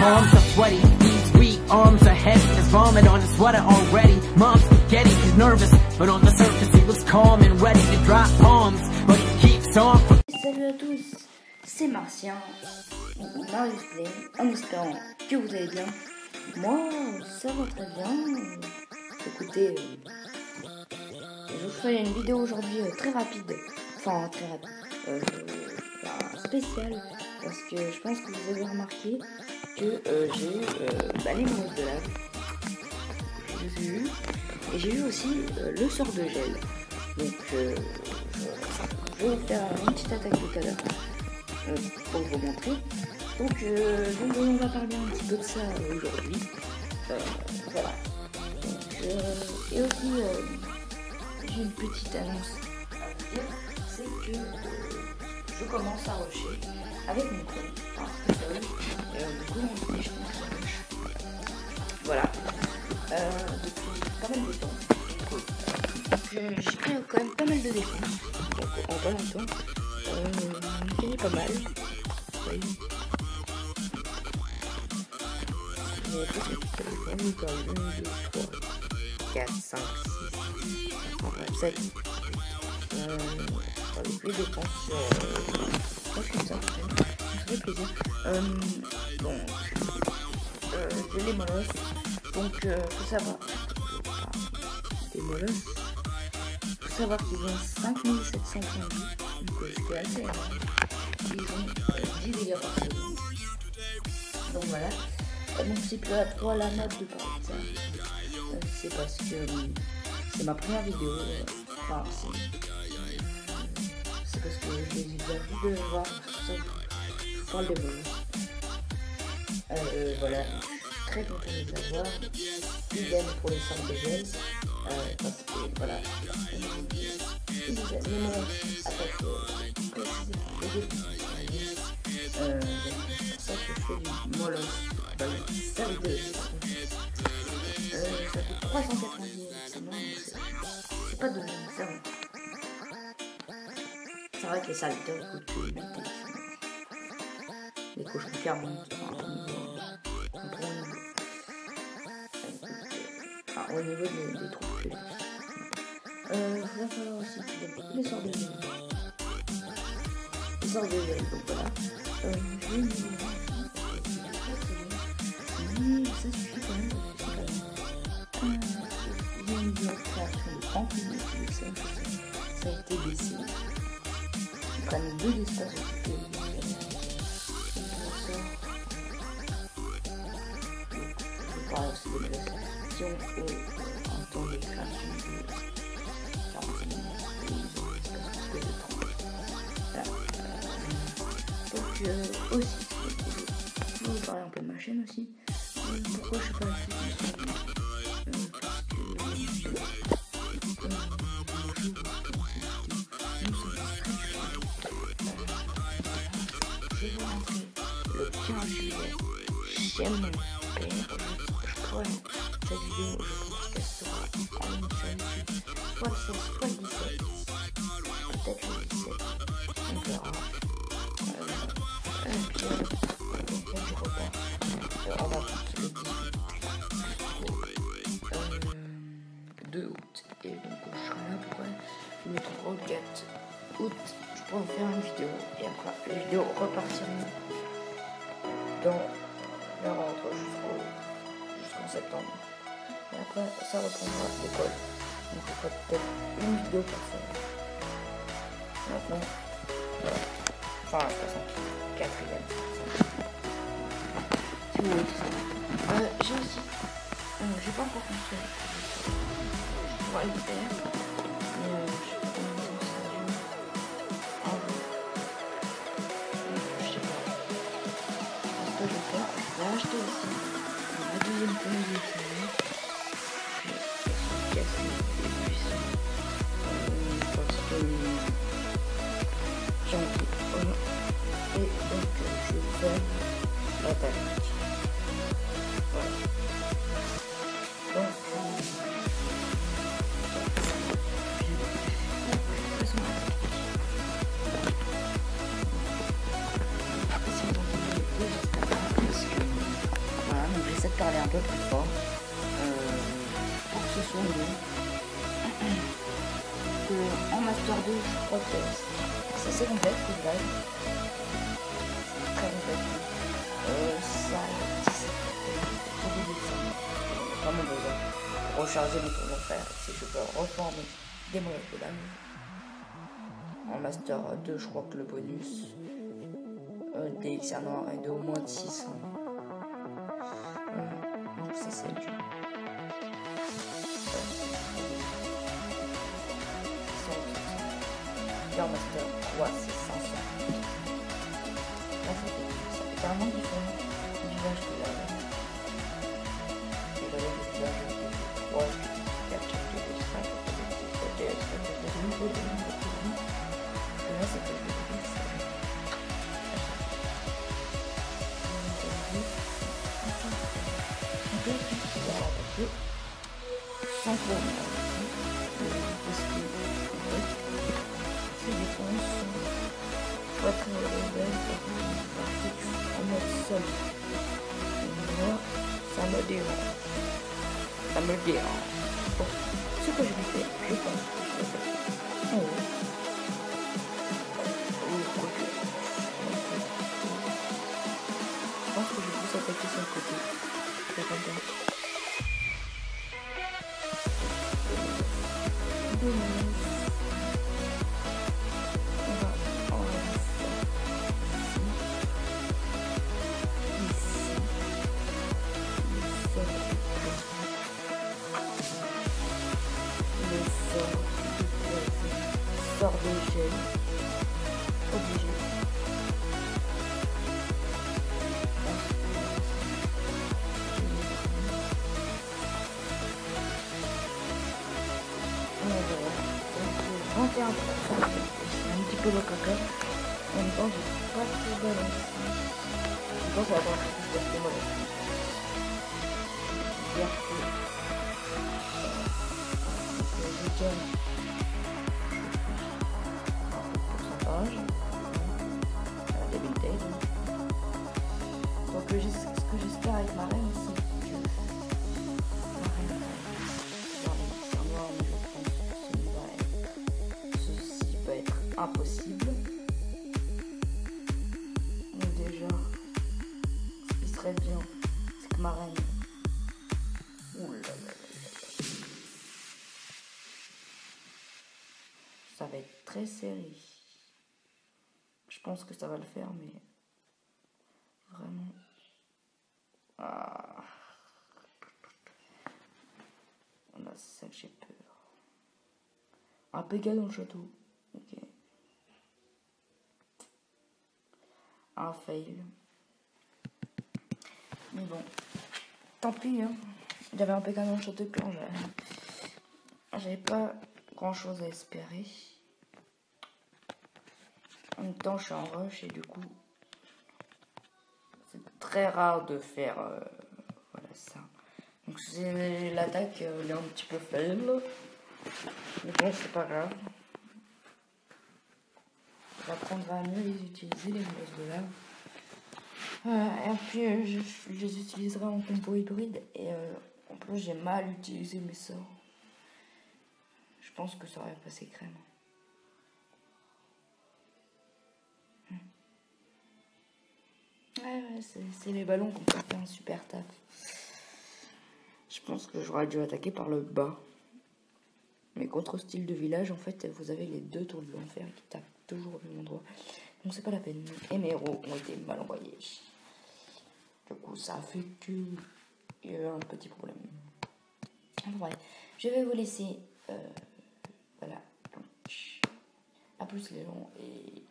palms are sweaty. These weak arms are heavy. There's vomit on his sweater already. Mom's spaghetti, he's nervous, but on the surface he looks calm and ready to drop bombs. But he keeps on. Salut à tous, c'est Martien, Marius Play, en espérant que vous allez bien. Moi, ça va très bien. Écoutez, je vous ferai une vidéo aujourd'hui très rapide, enfin très rapide, spéciale, parce que je pense que vous avez remarqué que j'ai eu les brosses de lave, je les ai eu, et j'ai eu aussi le sort de gel. Donc je vais faire une petite attaque tout à l'heure pour vous montrer. Donc on va parler un petit peu de ça aujourd'hui. Voilà. Et aussi j'ai une petite annonce à vous dire, c'est que je commence à rusher avec mon code. Du coup on dit je commence à rush. Voilà. Depuis pas mal de temps. J'ai pris quand même pas mal de défense. Donc en pas longtemps. On gagne pas mal. Oui. Il y a presque tout téléphone. Il parle 1, 2, 3, 4, 5, 6, 7. Avec les dépenses sur. Je pense que ça me fait plaisir. Donc, j'ai les molosses. Donc, faut savoir. Des molosses. Faut savoir qu'ils ont 5700 points de vie. Donc, c'est assez énorme. Ils ont 10 dégâts par seconde. Donc, voilà. Donc, c'est plus à toi la note de parler de ça. C'est parce que c'est ma première vidéo. Enfin, c'est parce que je les ai déjà vus de voir. C'est pour ça que je vous parle des molosses. Voilà. Très content de les avoir. Idem pour les sorts de gel. Parce que voilà. Les molosses attaquent précisément les défenses. C'est pour ça que je fais du molosse. Ça fait 390 c'est pas donné, c'est vrai. C'est vrai que les serviteurs coûtent 8. Les cochons 40, au niveau des troupes. Il va falloir aussi les sorts de gel. Les sorts de gel, donc voilà. Je vais mais ça suffit quand même. J'ai une création de 30 minutes, ça a été baissé. Ils prennent 2 d'espace occupé. Je parle aussi de la si on fait un temps de création de 40 minutes, ils ont l'espace occupé de 30. Voilà. Donc aussi, je vais vous parler un peu de ma chaîne aussi. Pourquoi je suis pas actif je vais vous montrer le 15 juillet chez mon père. Je pourrais cette vidéo, je pense qu'elle sera en ligne sur YouTube soit le 16, soit le 17, peut-être le 17, on verra. Et puis je repars. On va partir le 2 août. Et donc je serai là pour le 3 ou 4 août. Je pourrais vous faire une vidéo. Et après, les vidéos repartiront dans leur ordre jusqu'en septembre. Et après, ça reprendra l'école. Donc je ferai peut-être une vidéo pour ça. Maintenant, voilà. Enfin, la 4e. Si vous voulez tout ça. J'ai aussi. J'ai pas encore construit. Je pourrais le faire. Mais je sais pas combien de temps ça dure. Un jour. Je sais pas. C'est ce que je vais faire. Je vais acheter aussi. La deuxième tenue de série. Puis, je vais casser les buissons. Parce que j'ai envie. Voilà. Et donc, je vais faire la panique. Voilà. Donc, se souligner que en Master 2, je crois que c'est assez complexe le village. C'est très complexe. Ça a 17 vraiment besoin de recharger mes tours d'enfer si je peux reformer des moyens de l'âme. En Master 2, je crois que le bonus d'élixir noir est de au moins de 600. Donc ça c'est dur. Et en Master 3, c'est 500. Là, ça fait carrément différent du village que j'avais. Et là, le village de 3, 4, 5, 6, 7, 8, 9, 10. Et là, c'est que je sans problème. Parce que ces défenses sont pas très belles parce que je suis en mode seul. Et moi, ça me dérange. Ça me dérange. Bon, ce que je vais faire, je pense que je vais faire. Oh. Je pense que je vais plus attaquer sur le côté. Je vais pas bien. Sort de gel obligé. C'est un petit peu le caca. En même temps, j'ai pas trop balancé. Je pense avoir plus de moi. Je gagne. Donc ce que j'espère avec ma reine, c'est que ma reine va noir, mais je pense que ceci va être impossible. Donc déjà, ce qui serait bien, c'est que ma reine... Ça va être très serré. Je pense que ça va le faire, mais vraiment. Ah. Là, c'est ça que j'ai peur. Un Pega dans le château. Ok. Un fail. Mais bon. Tant pis, hein. J'avais un Pega dans le château quand j'avais pas grand chose à espérer. En même temps, je suis en rush et du coup, c'est très rare de faire voilà ça. Donc, l'attaque elle est un petit peu faible. Mais bon, c'est pas grave. J'apprendrai à mieux les utiliser, les monstres de lave. Et puis, je les utiliserai en combo hybride. Et en plus, j'ai mal utilisé mes sorts. Je pense que ça aurait passé crème. Ouais, c'est les ballons qu'on peut faire un super taf. Je pense que j'aurais dû attaquer par le bas. Mais contre style de village, en fait, vous avez les deux tours de l'enfer qui tapent toujours au même endroit. Donc c'est pas la peine. Et mes héros ont été mal envoyés. Du coup, ça a fait qu'il y a eu un petit problème. Ouais, je vais vous laisser. Voilà. Donc, à plus les gens et